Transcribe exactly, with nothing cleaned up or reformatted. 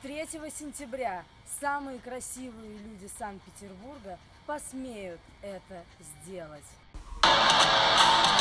третьего сентября самые красивые люди Санкт-Петербурга посмеют это сделать.